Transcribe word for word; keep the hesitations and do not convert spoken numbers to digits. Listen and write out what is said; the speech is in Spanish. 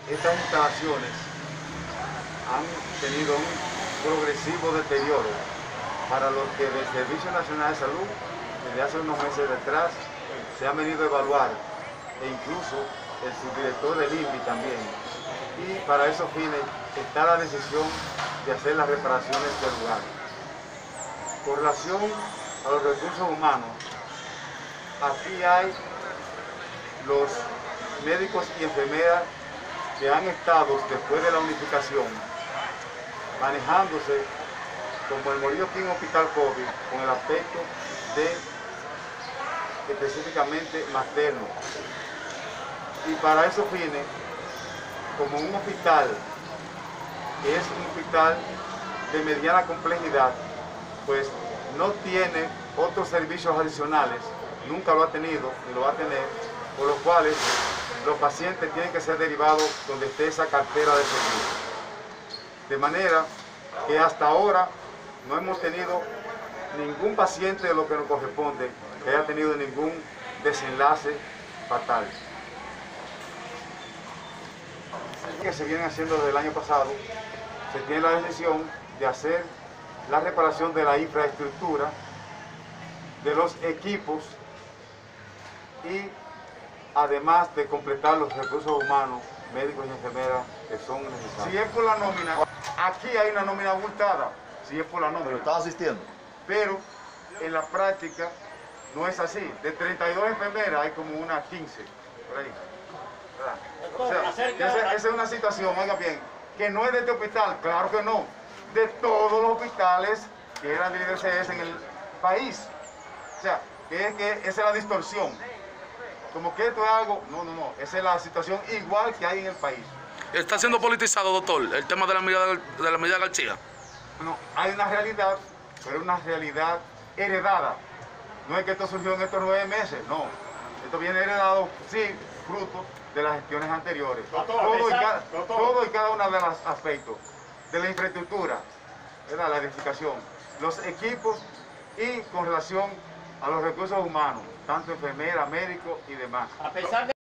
estas instalaciones han tenido un progresivo deterioro para lo que el Servicio Nacional de Salud, desde hace unos meses detrás, se ha venido a evaluar, e incluso el subdirector del I N V I también. Y para esos fines está la decisión de hacer las reparaciones del lugar. Con relación a los recursos humanos, aquí hay los médicos y enfermeras que han estado después de la unificación manejándose como el Morillo King Hospital COVID con el aspecto de específicamente materno. Y para esos fines, como un hospital que es un hospital de mediana complejidad, pues no tiene otros servicios adicionales, nunca lo ha tenido ni lo va a tener, por los cuales los pacientes tienen que ser derivados donde esté esa cartera de servicios. De manera que hasta ahora no hemos tenido ningún paciente de lo que nos corresponde que haya tenido ningún desenlace fatal. Que se viene haciendo desde el año pasado, se tiene la decisión de hacer la reparación de la infraestructura, de los equipos y además de completar los recursos humanos, médicos y enfermeras que son necesarios. Si es por la nómina, aquí hay una nómina abultada, si es por la nómina. Pero estás asistiendo. Pero en la práctica no es así. De treinta y dos enfermeras hay como unas quince, por ahí. O sea, esa, esa es una situación, oiga bien, que no es de este hospital, claro que no, de todos los hospitales que eran del I D C S en el país. O sea, que es que esa es la distorsión. Como que esto es algo, no, no, no, esa es la situación igual que hay en el país. ¿Está siendo politizado, doctor, el tema de la medida de la medida García? No, hay una realidad, pero una realidad heredada. No es que esto surgió en estos nueve meses, no. Esto viene heredado, sí, fruto de las gestiones anteriores. Todo y, cada, todo y cada uno de los aspectos. De la infraestructura, ¿verdad? La edificación, los equipos y con relación a los recursos humanos, tanto enfermeras, médicos y demás. A pesar de